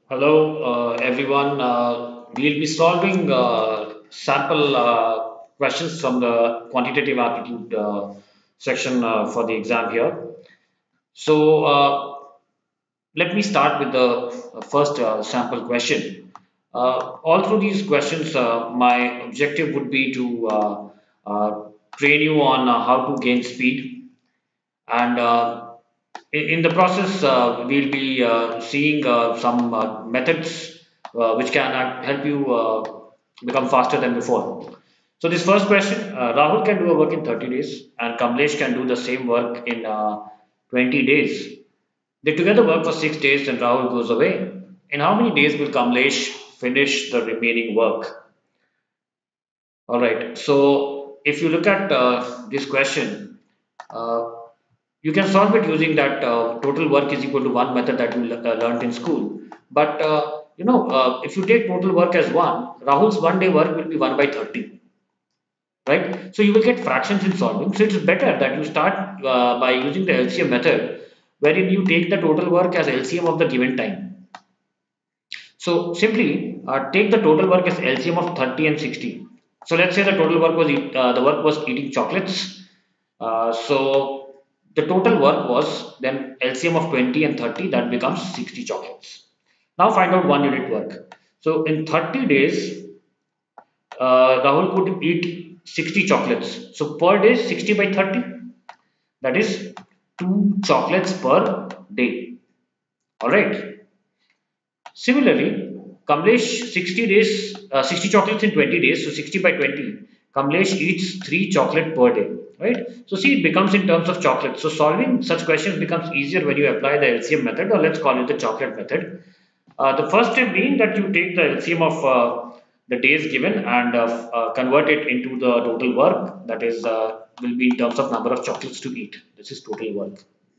Hello, everyone. We'll be solving sample questions from the quantitative aptitude section for the exam here. So, let me start with the first sample question. All through these questions, my objective would be to train you on how to gain speed and in the process, we'll be seeing some methods which can help you become faster than before. So this first question, Rahul can do a work in 30 days and Kamlesh can do the same work in 20 days. They together work for 6 days and Rahul goes away. In how many days will Kamlesh finish the remaining work? All right. So if you look at this question, uh, you can solve it using that total work is equal to one method that you learned in school. But if you take total work as one, Rahul's 1 day work will be 1 by 30, right? So you will get fractions in solving. So it's better that you start by using the LCM method, wherein you take the total work as LCM of the given time. So simply take the total work as LCM of 30 and 60. So let's say the total work was the work was eating chocolates. So the total work was then LCM of 20 and 30, that becomes 60 chocolates. Now find out 1 unit work. So in 30 days, Rahul could eat 60 chocolates. So per day 60 by 30, that is 2 chocolates per day. All right. Similarly, Kamlesh 60 days, 60 chocolates in 20 days, so 60 by 20. Kamlesh eats 3 chocolate per day, right? So see, it becomes in terms of chocolates. So solving such questions becomes easier when you apply the LCM method, or let's call it the chocolate method. The first step being that you take the LCM of the days given and convert it into the total work, that is will be in terms of number of chocolates to eat. This is total work.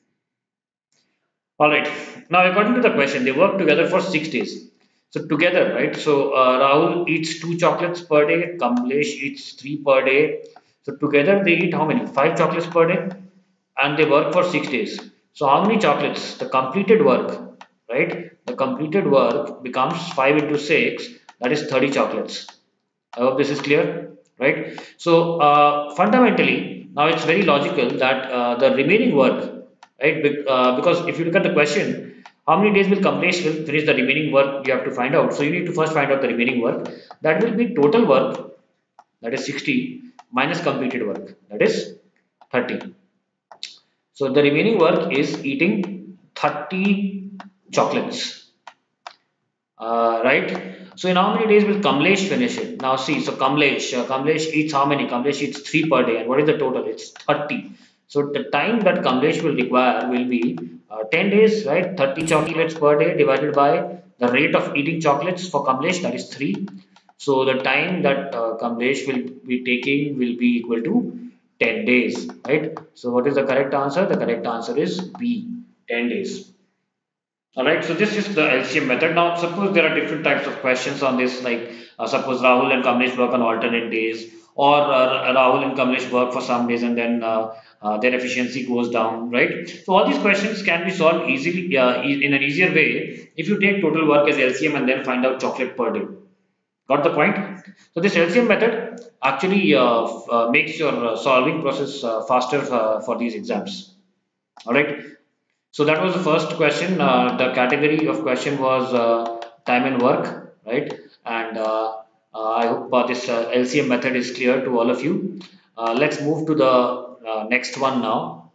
All right. Now, according to the question, they work together for 6 days. So together, right? So Rahul eats 2 chocolates per day. Kamlesh eats 3 per day. So together they eat how many? 5 chocolates per day, and they work for 6 days. So how many chocolates? The completed work, right? The completed work becomes 5 into 6. That is 30 chocolates. I hope this is clear, right? So fundamentally, now it's very logical that the remaining work, right? Because if you look at the question, how many days will Kamlesh will finish the remaining work? You have to find out. So you need to first find out the remaining work. That will be total work, that is 60, minus completed work, that is 30. So the remaining work is eating 30 chocolates. Right? So in how many days will Kamlesh finish it? Now see, so Kamlesh eats how many? Kamlesh eats 3 per day, and what is the total? It's 30. So the time that Kamlesh will require will be 10 days, right? 30 chocolates per day divided by the rate of eating chocolates for Kamlesh, that is 3. So the time that Kamlesh will be taking will be equal to 10 days, right? So what is the correct answer? The correct answer is B, 10 days. Alright, so this is the LCM method. Now, suppose there are different types of questions on this, like suppose Rahul and Kamlesh work on alternate days, or Rahul and Kamlesh work for some days and then their efficiency goes down, right? So, all these questions can be solved easily in an easier way if you take total work as LCM and then find out chocolate per day. Got the point? So, this LCM method actually makes your solving process faster for these exams. Alright. So that was the first question. The category of question was time and work, right? And I hope this LCM method is clear to all of you. Let's move to the next one now.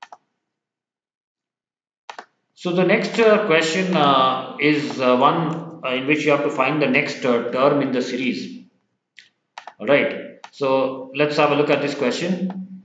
So the next question is one in which you have to find the next term in the series. All right. So let's have a look at this question.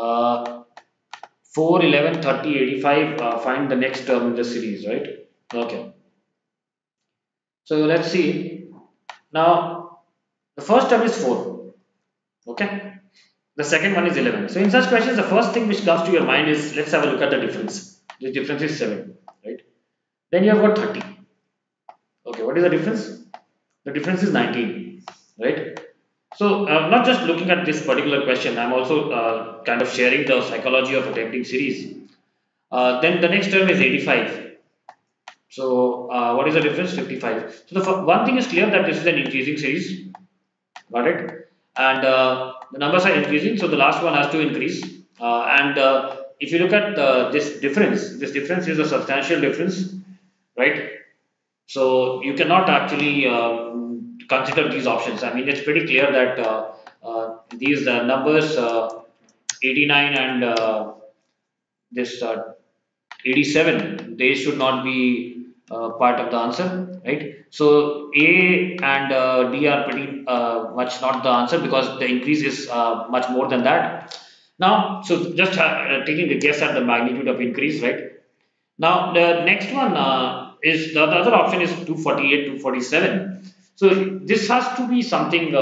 4, 11, 30, 85, find the next term in the series, right? Okay. So let's see. Now, the first term is 4. Okay. The second one is 11. So in such questions, the first thing which comes to your mind is, let's have a look at the difference. The difference is 7, right? Then you have got 30. Okay, what is the difference? The difference is 19, right? So not just looking at this particular question, I'm also kind of sharing the psychology of attempting series. Then the next term is 85. So what is the difference? 55. So the one thing is clear that this is an increasing series. Got it? And the numbers are increasing, so the last one has to increase. And if you look at this difference is a substantial difference, right? So you cannot actually consider these options. I mean, it's pretty clear that these numbers 89 and this 87, they should not be part of the answer, right? So A and D are pretty much not the answer because the increase is much more than that. Now, so just taking a guess at the magnitude of increase, right? Now the next one is the other option is 248, 247. So this has to be something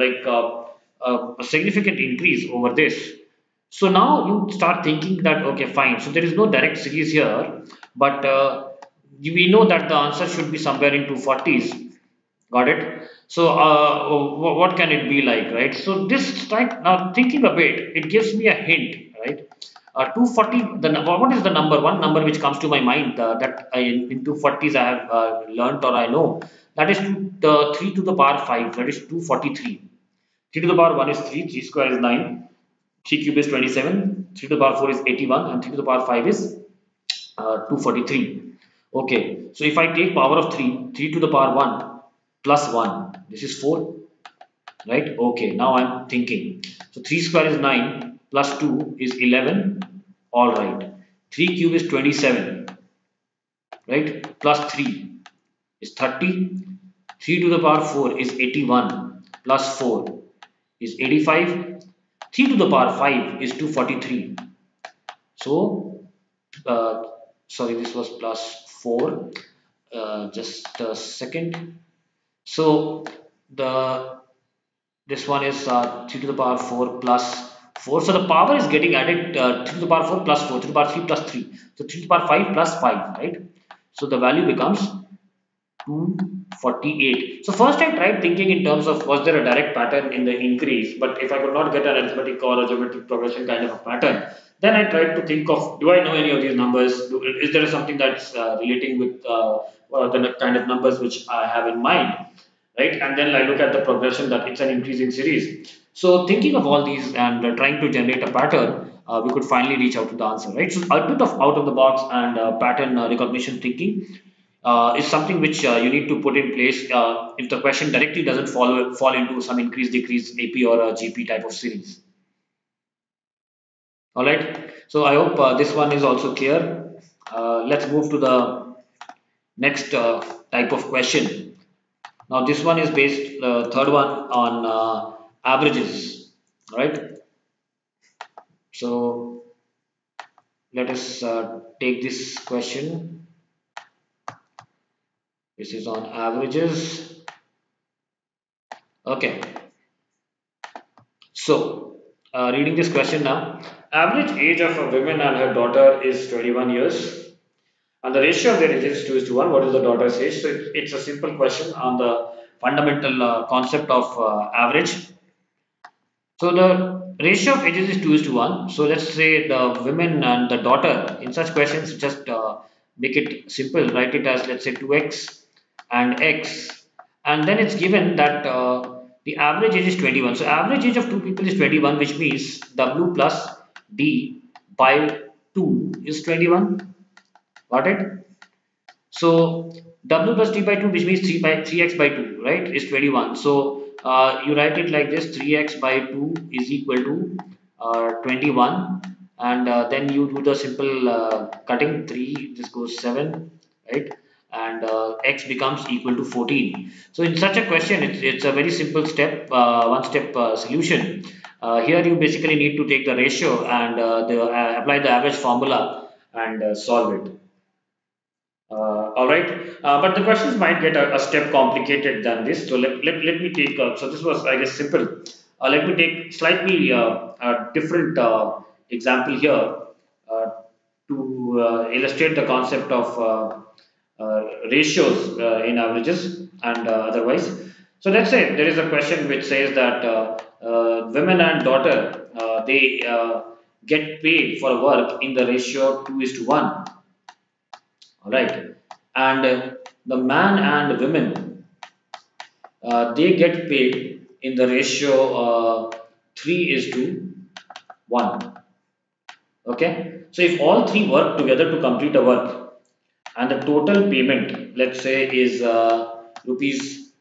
a significant increase over this. So now you start thinking that okay, fine. So there is no direct series here, but we know that the answer should be somewhere in 240s. Got it? So what can it be like, right? So this right now thinking a bit, it gives me a hint, right? 240. What is the number? One number which comes to my mind that in 240s I have learnt or I know that is the 3 to the power 5. That is 243. 3 to the power 1 is 3. 3 square is 9. 3 cube is 27. 3 to the power 4 is 81, and 3 to the power 5 is 243. Okay, so if I take power of 3, 3 to the power 1 plus 1, this is 4, right? Okay, now I'm thinking. So 3 square is 9 plus 2 is 11, all right. 3 cube is 27, right? Plus 3 is 30. 3 to the power 4 is 81 plus 4 is 85. 3 to the power 5 is 243. So, uh, sorry, this was plus 4. Just a second. So, the this one is 3 to the power 4 plus 4. So, the power is getting added 3 to the power 4 plus 4, 3 to the power 3 plus 3. So, 3 to the power 5 plus 5, right? So, the value becomes 248. So first I tried thinking in terms of was there a direct pattern in the increase, but if I could not get an arithmetic or a geometric progression kind of a pattern, then I tried to think of do I know any of these numbers? Is there something that's relating with the kind of numbers which I have in mind, right? And then I look at the progression that it's an increasing series. So thinking of all these and trying to generate a pattern, we could finally reach out to the answer, right? So a bit of out of the box and pattern recognition thinking is something which you need to put in place if the question directly doesn't fall into some increase decrease AP or a GP type of series. All right. So I hope this one is also clear. Let's move to the next type of question. Now this one is based the third one on averages. All right. So let us take this question. This is on averages. Okay. So, reading this question now, average age of a woman and her daughter is 21 years, and the ratio of their ages is 2 is to 1. What is the daughter's age? So, it's a simple question on the fundamental concept of average. So, the ratio of ages is 2 is to 1. So, let's say the women and the daughter, in such questions, just make it simple, write it as let's say 2x and x, and then it's given that the average age is 21. So average age of two people is 21, which means w plus d by 2 is 21. Got it? So w plus d by 2, which means 3x by 2, right, is 21. So you write it like this: 3x by 2 is equal to 21, and then you do the simple cutting. 3, this goes 7, right, and x becomes equal to 14. So in such a question, it's a very simple step, one step solution. Here you basically need to take the ratio and apply the average formula and solve it. All right, but the questions might get a step complicated than this. So let me take, so this was, I guess, simple. Let me take slightly a different example here to illustrate the concept of ratios in averages and otherwise. So let's say there is a question which says that women and daughter, they get paid for work in the ratio of 2 is to 1. All right. and the man and women, they get paid in the ratio 3 is to 1. Okay, so if all three work together to complete a work and the total payment, let's say, is rupees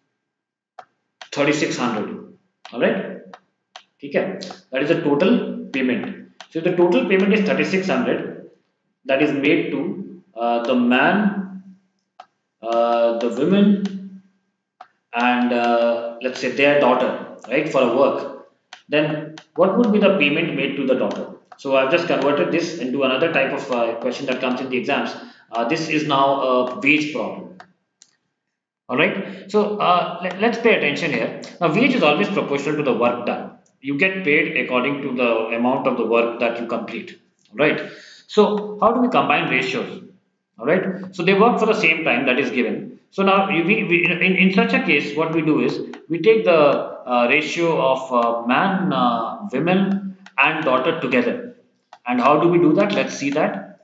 3600, all right, okay, that is the total payment. So the total payment is 3600, that is made to the man, the women, and let's say their daughter, right, for a work. Then what would be the payment made to the daughter? So I've just converted this into another type of question that comes in the exams. This is now a wage problem. All right. So let's pay attention here. Now, wage is always proportional to the work done. You get paid according to the amount of the work that you complete. All right. So how do we combine ratios? All right. So they work for the same time that is given. So now in such a case, what we do is we take the ratio of man, women, and daughter together. And how do we do that? Let's see that.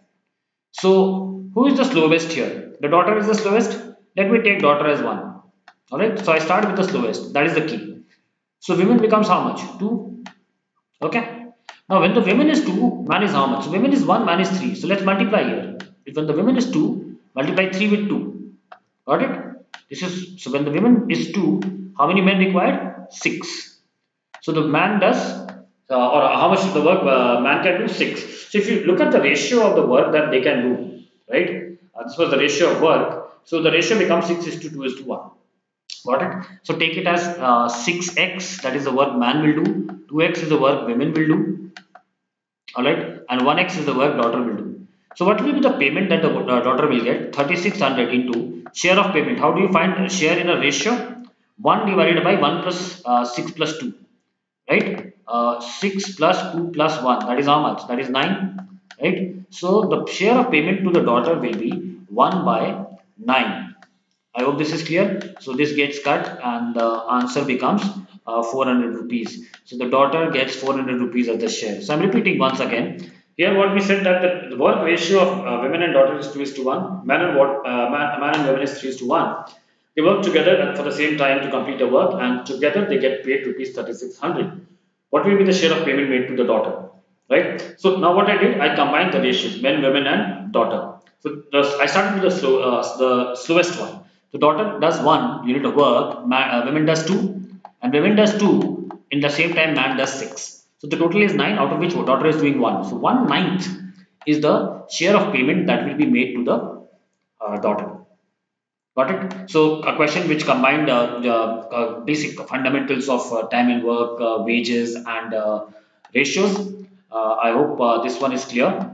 So who is the slowest here? The daughter is the slowest. Let me take daughter as 1. Alright, so I start with the slowest. That is the key. So women becomes how much? 2. Okay. Now when the women is 2, man is how much? So women is 1, man is 3. So let's multiply here. If when the women is 2, multiply 3 with 2. Got it? This is so when the women is 2, how many men required? 6. So the man does, or how much the work man can do? 6. So if you look at the ratio of the work that they can do, right? This was the ratio of work. So the ratio becomes 6 is to 2 is to 1. Got it? So take it as 6x, that is the work man will do. 2x is the work women will do. Alright, and 1x is the work daughter will do. So what will be the payment that the daughter will get? 3600 into share of payment. How do you find share in a ratio? 1 divided by 1 plus 6 plus 2, right? 6 plus 2 plus 1, that is how much? That is 9, right? So the share of payment to the daughter will be 1 by 9. I hope this is clear. So this gets cut and the answer becomes 400 rupees. So the daughter gets 400 rupees as the share. So I'm repeating once again. Here what we said that the work ratio of women and daughter is 2 is to 1. Man and women is 3 is to 1. They work together for the same time to complete a work and together they get paid rupees 3600. What will be the share of payment made to the daughter? Right? So now what I did, I combined the ratios, men, women and daughter. So I started with the slowest one. So daughter does 1 unit of work, women does 2, and women does 2 in the same time man does 6. So the total is 9, out of which daughter is doing 1. So 1/9 is the share of payment that will be made to the daughter. Got it? So a question which combined the basic fundamentals of time and work, wages and ratios. I hope this one is clear.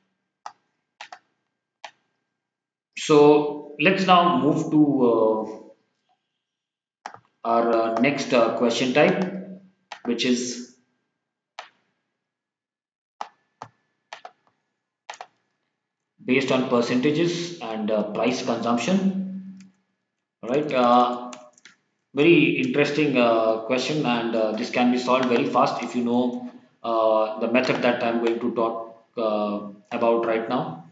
So let's now move to our next question type, which is based on percentages and price consumption. All right. Very interesting question, and this can be solved very fast if you know the method that I'm going to talk about right now.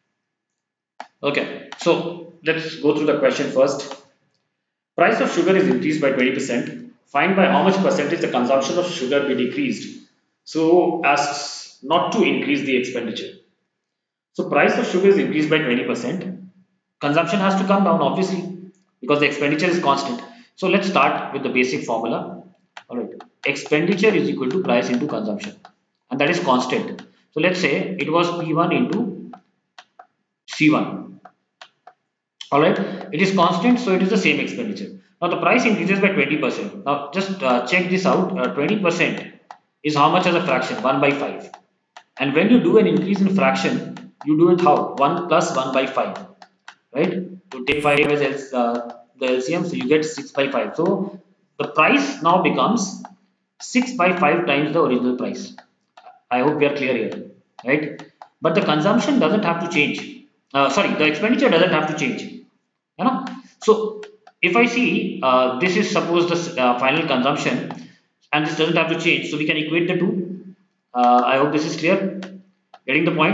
Okay, so let's go through the question first. Price of sugar is increased by 20%. Find by how much percentage the consumption of sugar be decreased so as not to increase the expenditure. So price of sugar is increased by 20%. Consumption has to come down obviously because the expenditure is constant. So let's start with the basic formula. Alright, expenditure is equal to price into consumption, and that is constant. So let's say it was P1 into C1. Alright, it is constant, so it is the same expenditure. Now the price increases by 20%. Now just check this out. 20% is how much as a fraction? 1 by 5. And when you do an increase in fraction, you do it how? 1 plus 1 by 5. Right? To take 5 as the LCM, so you get 6 by 5. So the price now becomes 6 by 5 times the original price. I hope we are clear here, right? But the consumption doesn't have to change. Sorry, the expenditure doesn't have to change. You know? So if I see this is suppose the final consumption and this doesn't have to change, so we can equate the two. I hope this is clear. Getting the point?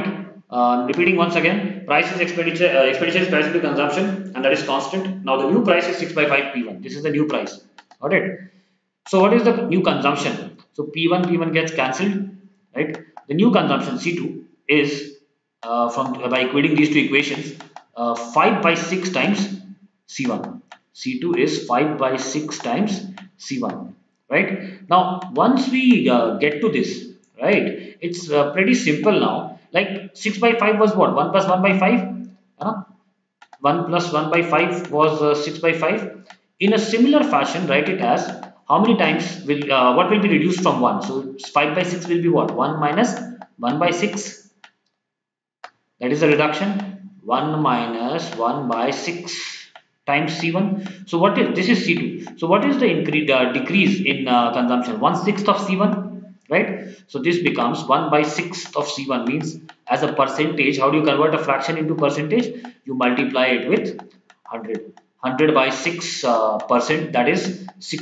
Repeating once again, price is expenditure, expenditure is price into consumption, and that is constant. Now the new price is 6 by 5 P1. This is the new price. Got it? So what is the new consumption? So P1 gets cancelled, right? The new consumption C2 is from by equating these two equations, 5 by 6 times C1. C2 is 5 by 6 times C1, right? Now once we get to this, right, it's pretty simple now. Like 6 by 5 was what? 1 plus 1 by 5? 1 plus 1 by 5 was 6 by 5. In a similar fashion, write it as how many times will what will be reduced from 1. So 5 by 6 will be what? 1 minus 1 by 6. That is the reduction. 1 minus 1 by 6 times C1. So what is this is C2. So what is the increase decrease in consumption? 1/6 of C1, right? So this becomes 1 by 6 of C1 means as a percentage. How do you convert a fraction into percentage? You multiply it with 100. 100 by 6 percent, that is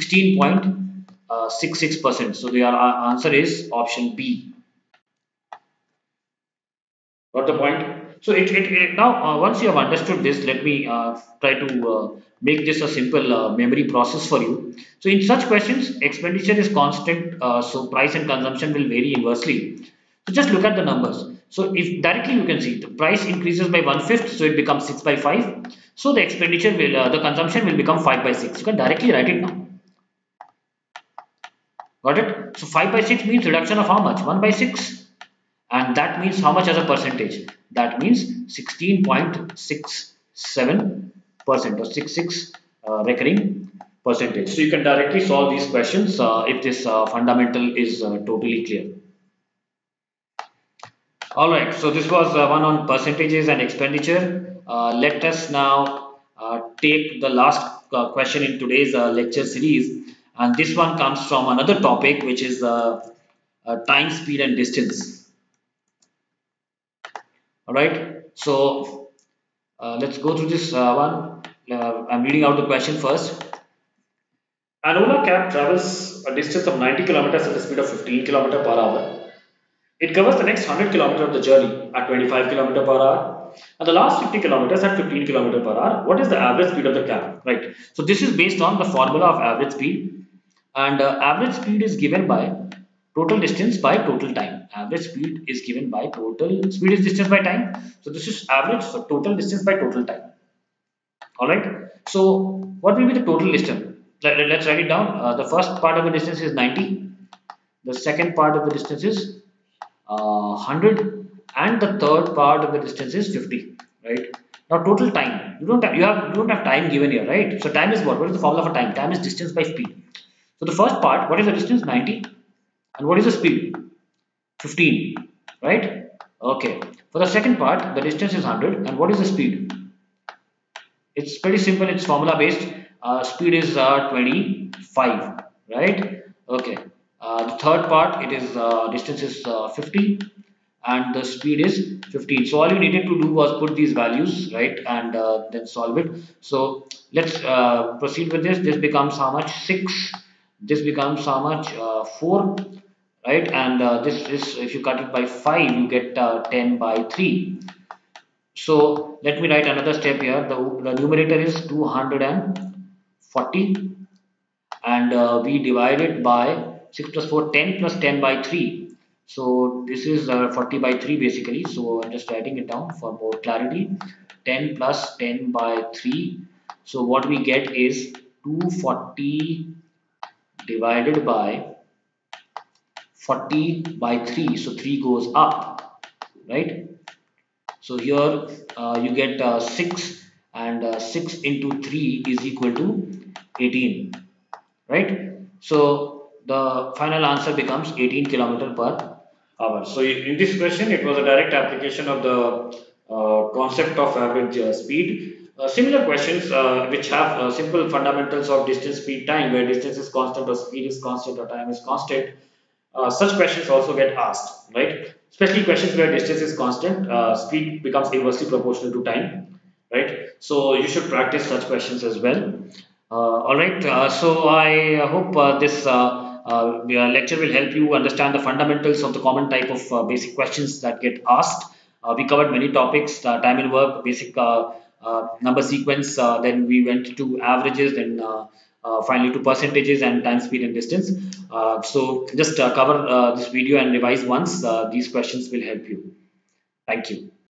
16.66%. So the answer is option B. Got the point? So now once you have understood this, let me try to make this a simple memory process for you. So in such questions, expenditure is constant, so price and consumption will vary inversely. So just look at the numbers. So if directly you can see the price increases by 1/5, so it becomes 6 by 5. So the expenditure will, the consumption will become 5 by 6. You can directly write it now. Got it? So 5 by 6 means reduction of how much? 1 by 6. And that means how much as a percentage? That means 16.67% or 66 recurring percentage. So you can directly solve these questions if this fundamental is totally clear. Alright, so this was one on percentages and expenditure. Let us now take the last question in today's lecture series, and this one comes from another topic, which is time, speed and distance. Alright, so let's go through this one. I'm reading out the question first. An Ola cab travels a distance of 90 kilometers at the speed of 15 kilometers per hour. It covers the next 100 kilometers of the journey at 25 kilometers per hour and the last 50 kilometers at 15 kilometers per hour. What is the average speed of the cab? Right. So this is based on the formula of average speed, and average speed is given by total distance by total time. Average speed is given by total speed is distance by time. So this is average, so total distance by total time. All right. So what will be the total distance? Let's write it down. The first part of the distance is 90. The second part of the distance is 100, and the third part of the distance is 50, right? Now total time, you don't have time given here, right? So time is what is the formula for time? Time is distance by speed. So the first part, what is the distance? 90, and what is the speed? 15, right? Okay. For the second part, the distance is 100, and what is the speed? It's pretty simple, it's formula based. Speed is 25, right? Okay. The third part, it is distance is 50 and the speed is 15. So all you needed to do was put these values, right, and then solve it. So let's proceed with this. This becomes how much? 6. This becomes how much? 4, right? And this is, if you cut it by 5, you get 10 by 3. So let me write another step here. The numerator is 240, and we divide it by 6 plus 4, 10 plus 10 by 3. So this is 40 by 3 basically. So I'm just writing it down for more clarity. 10 plus 10 by 3. So what we get is 240 divided by 40 by 3. So 3 goes up, right? So here you get 6, and 6 into 3 is equal to 18, right? So the final answer becomes 18 kilometer per hour. So in this question, it was a direct application of the concept of average speed. Similar questions which have simple fundamentals of distance, speed, time, where distance is constant or speed is constant or time is constant. Such questions also get asked, right? Especially questions where distance is constant, speed becomes inversely proportional to time, right? So you should practice such questions as well. All right. So I hope this lecture will help you understand the fundamentals of the common type of basic questions that get asked. We covered many topics: time and work, basic number sequence. Then we went to averages, then finally to percentages and time, speed, and distance. So just cover this video and revise once. These questions will help you. Thank you.